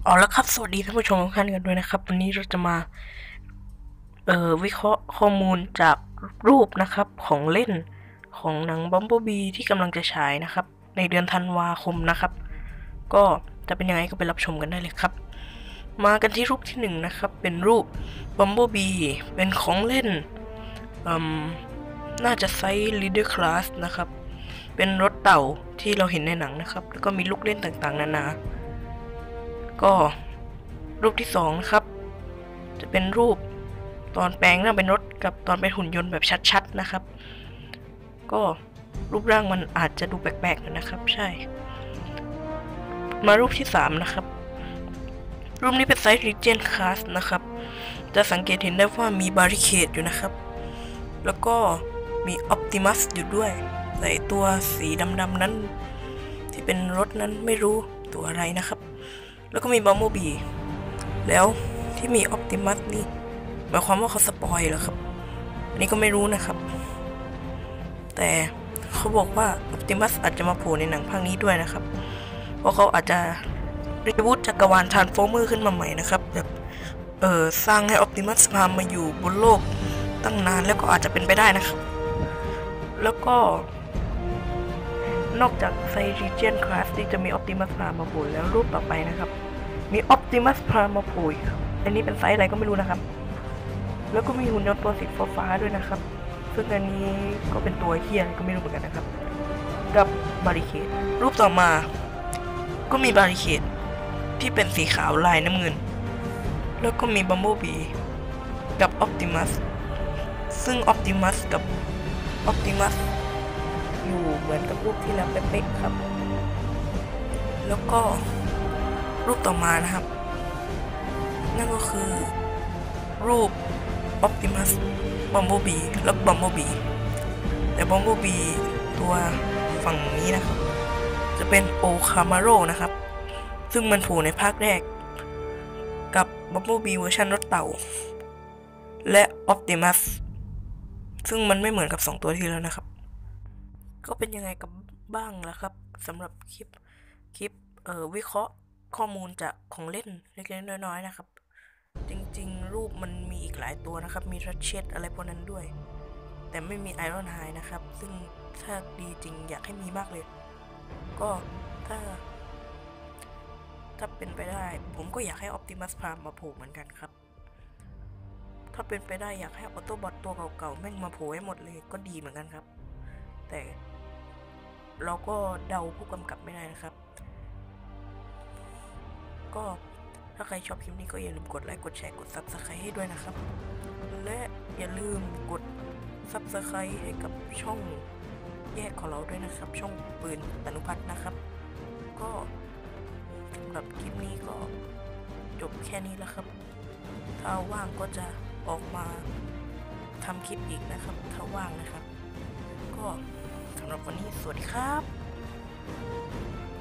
อ๋อแล้วครับสวัสดีท่านผู้ชมทุกท่านกันด้วยนะครับวันนี้เราจะมาวิเคราะห์ข้อมูลจากรูปนะครับของเล่นของหนัง Bumblebee ที่กำลังจะฉายนะครับในเดือนธันวาคมนะครับก็จะเป็นยังไงก็ไปรับชมกันได้เลยครับมากันที่รูปที่1นะครับเป็นรูป Bumblebee เป็นของเล่นน่าจะไซส์ Leader Class นะครับเป็นรถเต่าที่เราเห็นในหนังนะครับแล้วก็มีลูกเล่นต่างๆนานาก็รูปที่2นะครับจะเป็นรูปตอนแปลงร่างเป็นรถกับตอนเป็นหุ่นยนต์แบบชัดๆนะครับก็รูปร่างมันอาจจะดูแปลกๆนะครับใช่มารูปที่3นะครับรูปนี้เป็นไซส์ Region Class นะครับจะสังเกตเห็นได้ว่ามีบาริเคดอยู่นะครับแล้วก็มี Optimus อยู่ด้วยแต่ตัวสีดำๆนั้นที่เป็นรถนั้นไม่รู้ตัวอะไรนะครับแล้วก็มี Bumblebee แล้วที่มี Optimus นี่หมายความว่าเขาสปอยเหรอครับอันนี้ก็ไม่รู้นะครับแต่เขาบอกว่า Optimus อาจจะมาโผล่ในหนังภาคนี้ด้วยนะครับเพราะเขาอาจจะรีบูทจักรวาล Transformer ขึ้นมาใหม่นะครับแบบสร้างให้ Optimus Prime มาอยู่บนโลกตั้งนานแล้วก็อาจจะเป็นไปได้นะครับแล้วก็นอกจากไซริ Region Class ที่จะมี Optimus Prime มาโผล่แล้วรูปต่อไปนะครับมี Optimus Prime มาโผล่ครับอันนี้เป็นไซส์อะไรก็ไม่รู้นะครับแล้วก็มีหุ่นยนต์ตัวสีฟ้าด้วยนะครับซึ่งอันนี้ก็เป็นตัวเฮียก็ไม่รู้เหมือนกันนะครับกับบาริเคดรูปต่อมาก็มีบาริเคดที่เป็นสีขาวลายน้ำเงินแล้วก็มีบัมเบิลบีกับออปติมัสซึ่งออปติมัสกับออปติมัสอยู่เหมือนกับรูปที่แล้วเป๊ะๆครับแล้วก็รูปต่อมานะครับนั่นก็คือรูป Optimus Bumblebee และ Bumblebee แต่ Bumblebee ตัวฝั่งนี้นะครับจะเป็น Okamaro นะครับซึ่งมันโผล่ในภาคแรกกับ Bumblebee เวอร์ชันรถเต่าและ Optimus ซึ่งมันไม่เหมือนกับ2ตัวที่แล้วนะครับก็เป็นยังไงกับบ้างล่ะครับสำหรับคลิปวิเคราะห์ข้อมูลจากของเล่นเล็กๆน้อยๆนะครับจริงๆรูปมันมีอีกหลายตัวนะครับมีรัชเชตอะไรพวกนั้นด้วยแต่ไม่มีไอรอนไฮนะครับซึ่งถ้าดีจริงอยากให้มีมากเลยก็ถ้าเป็นไปได้ผมก็อยากให้ Optimus Prime มาโผล่เหมือนกันครับถ้าเป็นไปได้อยากให้ออโตบอทตัวเก่าๆแม่งมาโผล่ให้หมดเลยก็ดีเหมือนกันครับแต่เราก็เดาผู้กำกับไม่ได้นะครับก็ถ้าใครชอบคลิปนี้ก็อย่าลืมกดไลค์กดแชร์กด Subscribe ให้ด้วยนะครับและอย่าลืมกด Subscribe ให้กับช่องแยกของเราด้วยนะครับช่องปืนอนุพัฒน์นะครับก็สำหรับคลิปนี้ก็จบแค่นี้แล้วครับถ้าว่างก็จะออกมาทำคลิปอีกนะครับถ้าว่างนะครับก็สำหรับวันนี้สวัสดีครับ